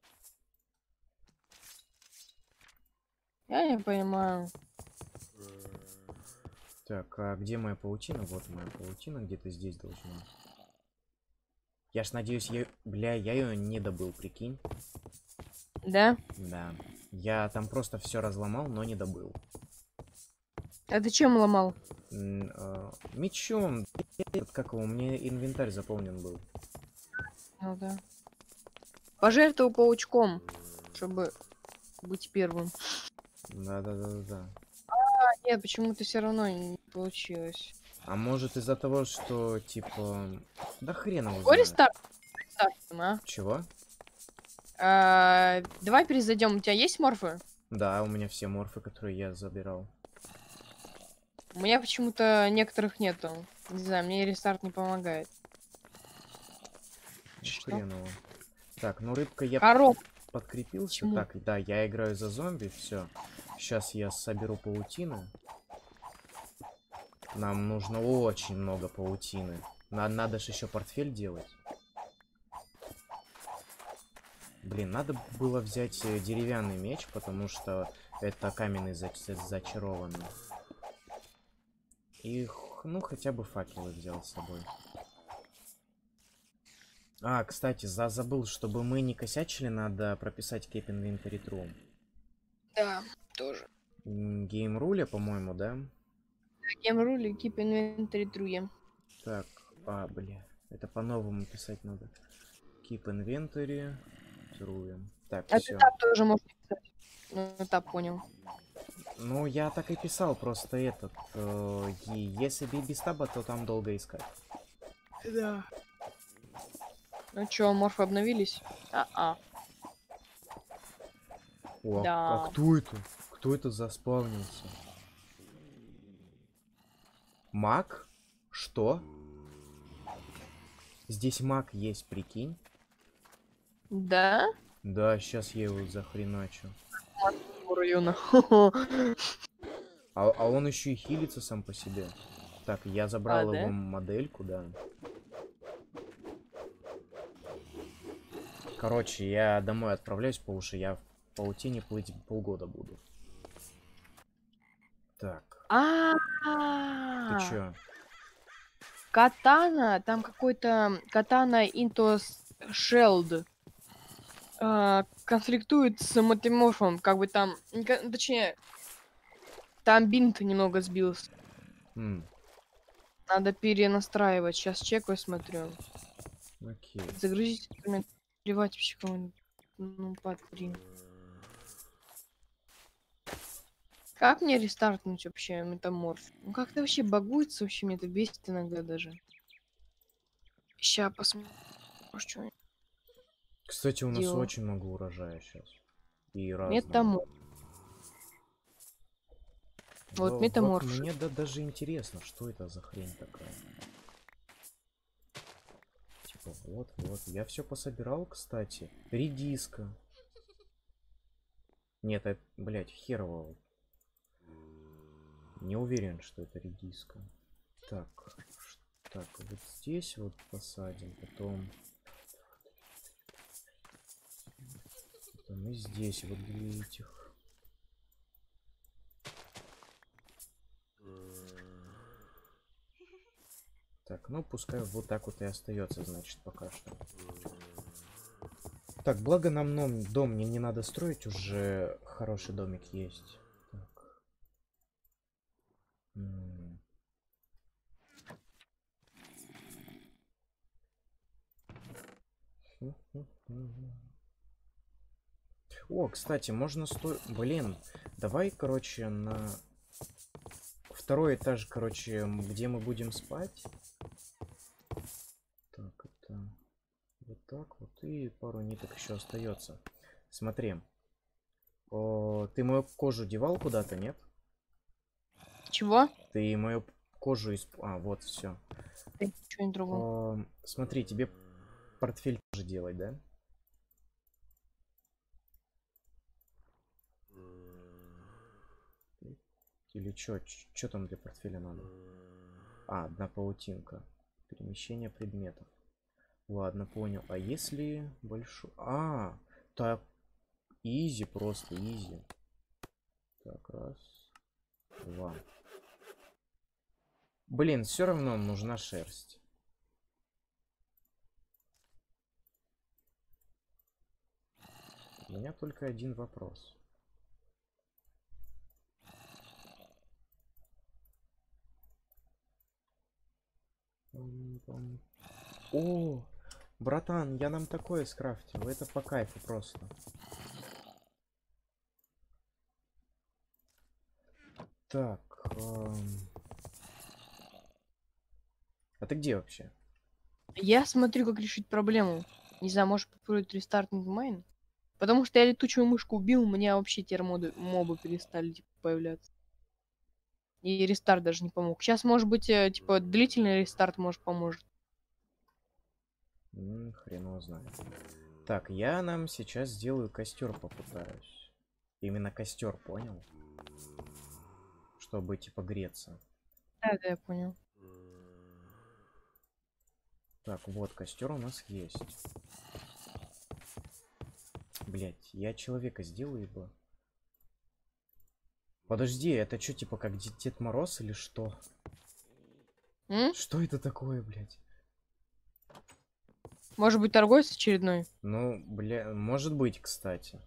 Я не понимаю. Так, а где моя паутина? Вот моя паутина, где-то здесь должна. Я ж надеюсь, я... Бля, я ее не добыл, прикинь. Да? Да. Я там просто все разломал, но не добыл. А ты чем ломал? М, а, мечом. Этот, как его, у меня инвентарь заполнен был. Ну да. Пожертвовал паучком, чтобы быть первым. Да-да-да-да. А, нет, почему-то все равно не получилось. А может из-за того, что, типа... Да хрен его Какой знает. рестарт? Рестартом, а? Чего? А, давай перезайдем. У тебя есть морфы? Да, у меня все морфы, которые я забирал. У меня почему-то некоторых нету. Не знаю, мне рестарт не помогает. Ну, Что? хрен его. Так, ну рыбка я Коров. подкрепился. Почему? Так, да, я играю за зомби, все. Сейчас я соберу паутину. Нам нужно очень много паутины. На- надо же еще портфель делать. Блин, надо было взять э, деревянный меч, потому что это каменный зач- зачарованный. И, х- ну, хотя бы факелы взял с собой. А, кстати, за забыл, чтобы мы не косячили, надо прописать keep inventory true. Да, тоже. Геймруля, по-моему, да? Game rule keep inventory true. Так, а, бля, это по-новому писать надо. Keep inventory true. Так, А все. этап тоже можно писать. Ну, этап понял. Ну, я так и писал, просто этот. Э, и если бы без таба, то там долго искать. Да. Ну чё, морфы обновились? А-а. О, а, Да. а кто это? Кто это заспавнился? Маг? Что? Здесь маг есть, прикинь? Да? Да, сейчас я его захреначу. Района. А, а он еще и хилится сам по себе. Так, я забрал А, его да? модельку, да. Короче, я домой отправляюсь, потому что я в паутине плыть полгода буду. Так, А, ты чё? катана, там какой-то катана into Sheld а, конфликтует с мотоморфом, как бы там, не ко- точнее, там бинт немного сбился. М, Надо перенастраивать. Сейчас чекаю, смотрю. окей. Загрузить инструмент. Плевать вообще кому-нибудь. Ну, подри. Как мне рестартнуть вообще метаморф? Ну как-то вообще багуется, вообще мне это бесит иногда даже. Ща посмотрим, что Кстати, у нас делал. очень много урожая сейчас. И разного. Метаморф. Вот Во- Вот метаморф. мне да, даже интересно, что это за хрень такая. Типа, вот, вот. Я все пособирал, кстати. Редиска. Нет, это, блядь, херово. Не уверен, что это редиска. Так, ш- так, вот здесь вот посадим, потом... Потом и здесь вот для этих. Так, ну пускай вот так вот и остается, значит, пока что. Так, благо нам ном- дом мне не надо строить, уже хороший домик есть. Так. М. О, кстати, можно сто... Блин, давай, короче, на второй этаж, короче, м, где мы будем спать. Так, это вот так вот, и пару ниток еще остается. Смотри. О, ты мою кожу девал куда-то, нет? Чего? Ты мою кожу из... А, вот, все. Что-нибудь другое. Смотри, тебе портфель тоже делать, да? Или что? Что там для портфеля надо? А, одна паутинка. Перемещение предметов. Ладно, понял. А если большой... А, так. Изи, просто изи. Так, раз. Два. Блин, все равно нужна шерсть. У меня только один вопрос. О, братан, я нам такое скрафтил. Это по кайфу просто. Так. Эм... А ты где вообще? Я смотрю, как решить проблему. Не знаю, может попробовать рестартнуть майн? Потому что я летучую мышку убил, у меня вообще термоды, мобы перестали типа, появляться. И рестарт даже не помог. Сейчас, может быть, типа, длительный рестарт, может, поможет. М, хрен его знает. Так, я нам сейчас сделаю костер, попытаюсь. Именно костер, понял? Чтобы, типа, греться. Да, да, я понял. Так, вот, костер у нас есть. Блять, я человека сделаю бы. Подожди, это что, типа, как Дед Мороз или что? М? Что это такое, блядь? Может быть, торговец очередной? Ну, бля, может быть, кстати.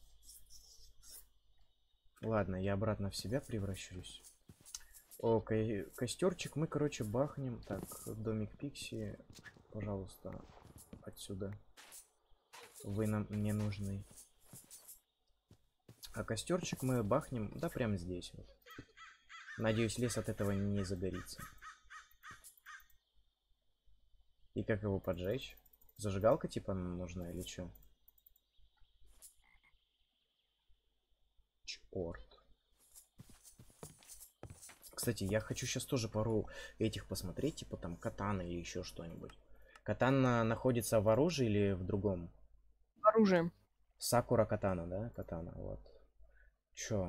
Ладно, я обратно в себя превращусь. О, ко костерчик мы, короче, бахнем. Так, домик Пикси, пожалуйста, отсюда. Вы нам не нужны. А костерчик мы бахнем, да, прямо здесь вот. Надеюсь, лес от этого не загорится. И как его поджечь? Зажигалка типа нужна или что? Черт. Кстати, я хочу сейчас тоже пару этих посмотреть, типа там катана или еще что-нибудь. Катана находится в оружии или в другом? Оружием. Сакура катана, да? Катана, вот. Чё?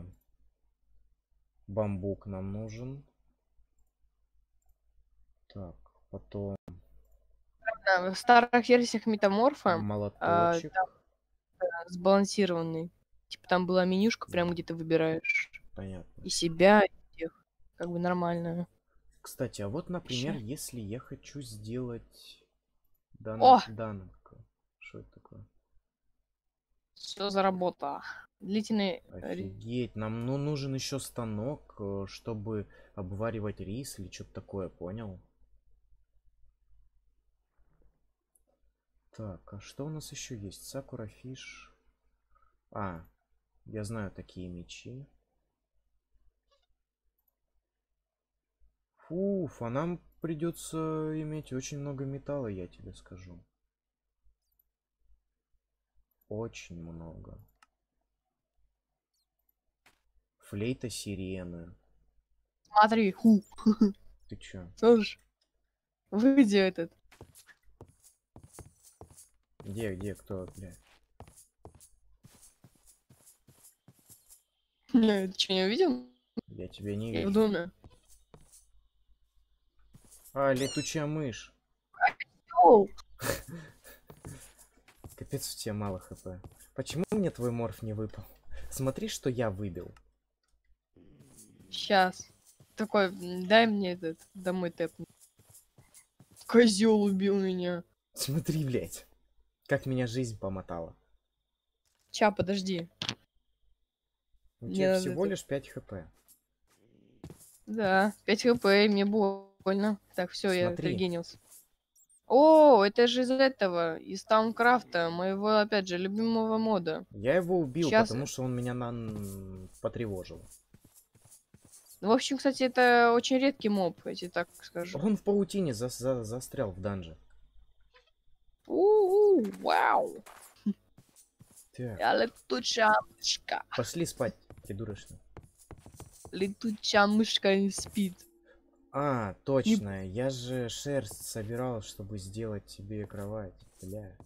Бамбук нам нужен. Так, потом... Да, в старых версиях метаморфа а, Молоточек. там, да, сбалансированный. Типа там была менюшка, прям где ты выбираешь. Понятно. И себя, и всех. Как бы нормально. Кстати, а вот, например, Вообще. если я хочу сделать... Дан... О! Данка. Что это такое? Что за работа? Длительный... Офигеть, нам ну, нужен еще станок, чтобы обваривать рис или что-то такое, понял? Так, а что у нас еще есть? Сакура фиш. А, я знаю такие мечи. Фуф, а нам придется иметь очень много металла, я тебе скажу. Очень много. Флейта сирены. Смотри, ху. Ты чё? Слышишь? Выйди этот. Где, где, кто, бля? Не, ты что, не увидел? Я тебя не Я в вижу. доме. А, летучая мышь. Оу. Капец, у тебя мало хп. Почему мне твой морф не выпал? Смотри, что я выбил. Сейчас. Такой, дай мне этот, домой тэпнуть. Козел убил меня. Смотри, блядь. Как меня жизнь помотала. Ща, подожди. У Мне тебя надо всего это- лишь пять хп. Да, пять хп, и мне больно. Так, все, я Смотри. отрегенился. О, это же из этого, из Таункрафта, моего, опять же, любимого мода. Я его убил, Щас- потому что он меня на... потревожил. Ну, в общем, кстати, это очень редкий моб, я тебе так скажу. Он в паутине за за застрял в данже. У-у, вау. Так, Я летучая мышка. пошли спать, придурочно. Летучая мышка не спит. А, Не точно. Я же шерсть собирал, чтобы сделать тебе кровать. Бля.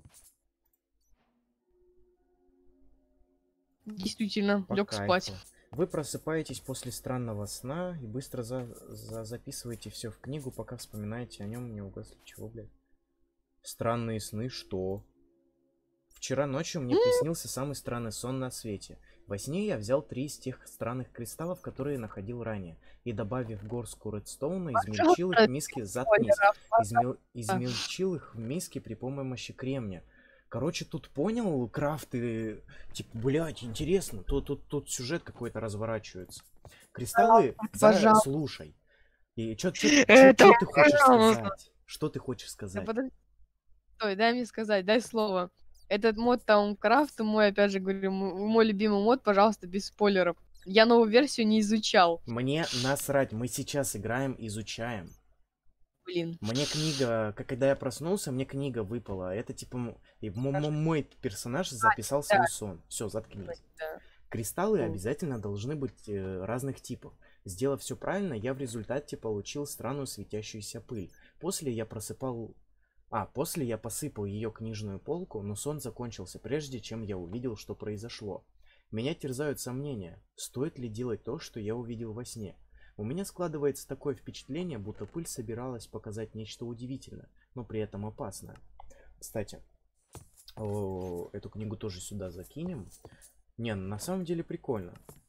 действительно По лег спать. кайфу. Вы просыпаетесь после странного сна и быстро за за записываете все в книгу, пока вспоминаете о нем, не угасли. Чего, блядь? Странные сны, что? Вчера ночью мне приснился самый странный сон на свете. Во сне я взял три из тех странных кристаллов, которые находил ранее, и, добавив горстку редстоуна, измельчил их в Пожалуйста, миске, заткнись, спойлеров, измел, пожалуйста. измельчил их в миске при помощи кремния. Короче, тут понял, крафты, типа, блядь, интересно, тут, тут, тут сюжет какой-то разворачивается. Кристаллы, за, Пожалуйста. слушай, и чё, чё, чё, Это чё ты хочешь пожалуйста. сказать? Что ты хочешь Да сказать? подожди, стой, дай мне сказать, дай слово. Этот мод Таумкрафт, мой, опять же говорю, м- мой любимый мод, пожалуйста, без спойлеров. Я новую версию не изучал. Мне насрать, мы сейчас играем, изучаем. Блин. Мне книга, как когда я проснулся, мне книга выпала. Это типа м- и м- м- мой персонаж записал Да, свой сон. Все, заткнись. да. Кристаллы М. обязательно должны быть э, разных типов. Сделав все правильно, я в результате получил странную светящуюся пыль. После я просыпал... А, после я посыпал ее книжную полку, но сон закончился, прежде чем я увидел, что произошло. Меня терзают сомнения, стоит ли делать то, что я увидел во сне. У меня складывается такое впечатление, будто пыль собиралась показать нечто удивительное, но при этом опасное. Кстати, о, эту книгу тоже сюда закинем. Не, на самом деле прикольно.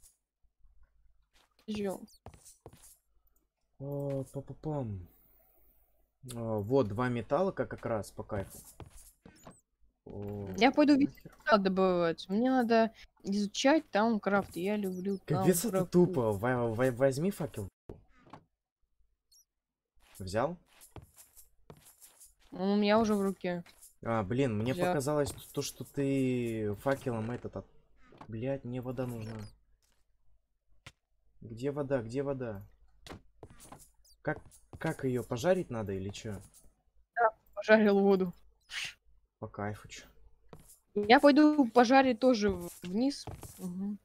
Ждём. О, па-па-пам. О, вот два металлика как раз по кайфу. О, Я пойду нахер. металл добывать. Мне надо изучать Таумкрафт. Я люблю Капец, это Таумкрафт. тупо. Во- во- возьми факел. Взял? Он у меня уже в руке. А, блин, мне Взял. показалось то, что ты факелом этот... От... Блять, мне вода нужна. Где вода? Где вода? Как, как ее пожарить надо или что? Пожарил воду. По кайфу чё. Я пойду пожарить тоже в- вниз. Мгм.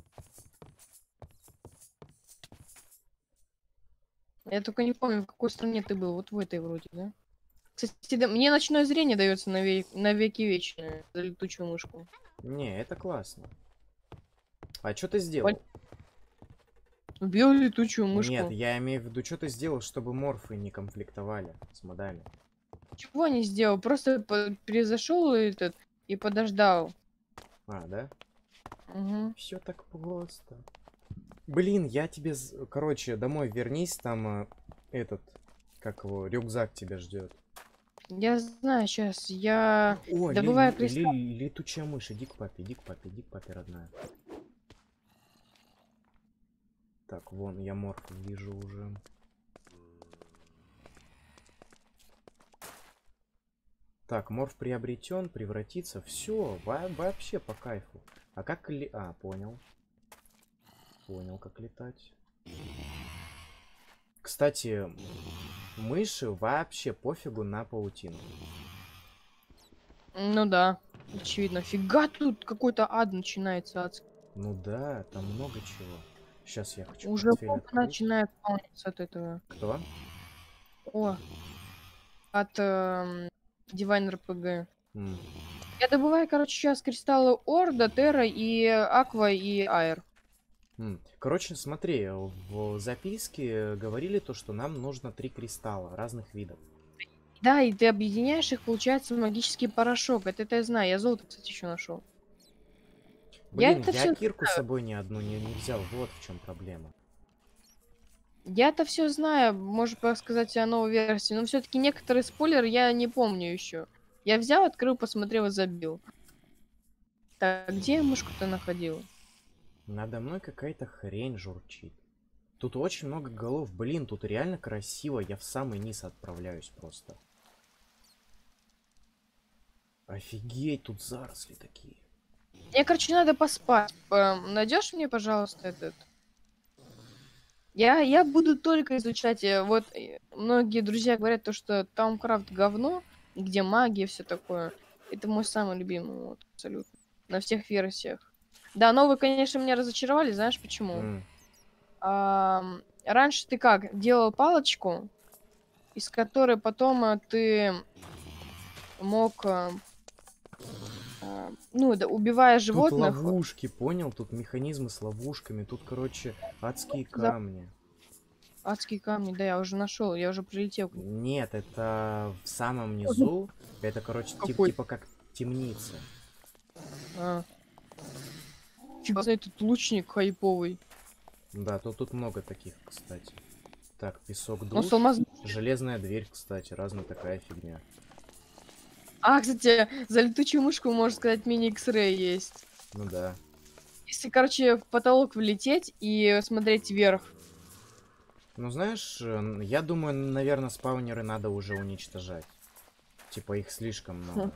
Я только не помню, в какой стране ты был. Вот в этой вроде, да? Кстати, да, мне ночное зрение дается на, ве- на веки вечные за летучую мышку. Не, это классно. А что ты Пон- сделал? Убил летучую Нет, мышку. я имею в виду, что ты сделал, чтобы морфы не конфликтовали с модами. Чего не сделал? Просто по- перезашел этот и подождал. А, да? Угу. Все так просто. Блин, я тебе... з- Короче, домой вернись, там э, этот... Как его, рюкзак тебя ждет. Я знаю, сейчас я О, ли- добываю ли- кристалл. ли- летучая мышь, иди к папе, иди к папе, иди к папе, родная. Так, вон, я морф вижу уже. Так, морф приобретен, превратится. Все, вообще по кайфу. А как ли... А, понял. Понял, как летать. Кстати, мыши вообще пофигу на паутину. Ну да, очевидно. Фига тут какой-то ад начинается адский. Ну да, там много чего. Сейчас я хочу Уже портфель моб открыть. начинает спавниться от этого. Кто? О, от эм, Divine эр пи джи. М. Я добываю, короче, сейчас кристаллы Орда, Терра и Аква и Айр. М. Короче, смотри, в записке говорили то, что нам нужно три кристалла разных видов. Да, и ты объединяешь их, получается магический порошок. Это, это я знаю. Я золото, кстати, еще нашел. Я Блин, это я все кирку с собой ни одну не, не взял. Вот в чем проблема. Я это все знаю, можно сказать о новой версии, но все-таки некоторые спойлеры я не помню еще. Я взял, открыл, посмотрел и забил. Так, где я мышку-то находил? Надо мной какая-то хрень журчит. Тут очень много голов. Блин, тут реально красиво. Я в самый низ отправляюсь просто. Офигеть, тут заросли такие. Мне, короче, надо поспать. Найдешь мне, пожалуйста, этот? Я, я буду только изучать. э, Вот э, многие друзья говорят то, что Таумкрафт говно, где магия, все такое. Это мой самый любимый мод, абсолютно. На всех версиях. Да, новые, конечно, меня разочаровали, знаешь почему? М. Ам, раньше ты как? Делал палочку, из которой потом э, ты мог, э, э, ну, да, убивая Тут животных, ловушки, понял? Тут механизмы с ловушками. Тут, короче, адские за камни. адские камни, да, я уже нашел, я уже прилетел к ним. Нет, это в самом низу. Это, короче, тип- Какой? типа как темница. А. Фига себе, тут лучник хайповый. Да, тут, тут много таких, кстати. Так, песок Он душ. с алмаз- Железная дверь, кстати, разная такая фигня. А, кстати, за летучую мышку, можно сказать, мини-X-ray есть. Ну да. Если, короче, в потолок влететь и смотреть вверх. Ну знаешь, э, я думаю, наверное, спаунеры надо уже уничтожать. Типа их слишком много.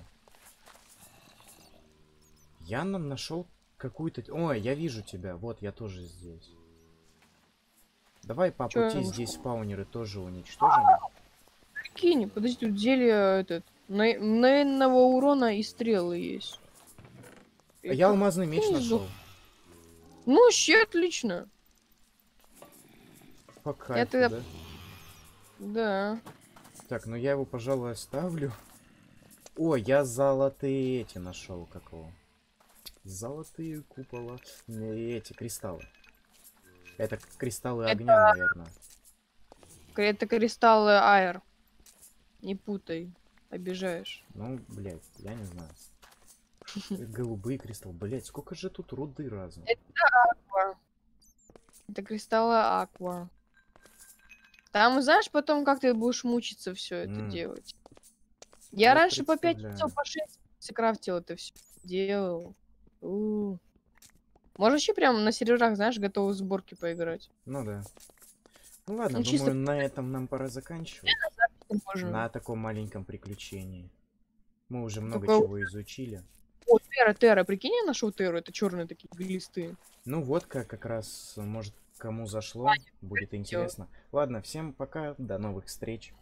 Я нам нашел какую-то... Ой, я вижу тебя. Вот, я тоже здесь. Давай по Чё я пути ушел? здесь спаунеры тоже уничтожим. Прикинь, подожди, тут зелье этот. На- мгновенного урона и стрелы есть. А И я как- алмазный меч не нашел. Ну, вообще отлично. По кайфу, тогда- да? Да. Так, ну я его, пожалуй, оставлю. О, я золотые эти нашел, как его. Золотые купола. Не, эти кристаллы. Это кристаллы Это- огня, наверное. Это кристаллы Айр. Не путай. Обижаешь. Ну, блядь, я не знаю. Голубые кристаллы. Блядь, сколько же тут руды разных. Это кристаллы Аква. Там, знаешь, потом как ты будешь мучиться все это М. делать. Я Я раньше по пять представляю. часов, по шесть крафтил это все. Делал. У. Можно еще прям на серверах, знаешь, готовые сборки поиграть. Ну да. Ну ладно, Ну, думаю, чисто- на этом нам пора заканчивать. Можно. На таком маленьком приключении. Мы уже много Только- чего изучили. О, Терра, Терра, прикинь, я нашел Терру, это черные такие глисты. Ну вот как, как раз, может, кому зашло, будет интересно. Ладно, всем пока, до новых встреч.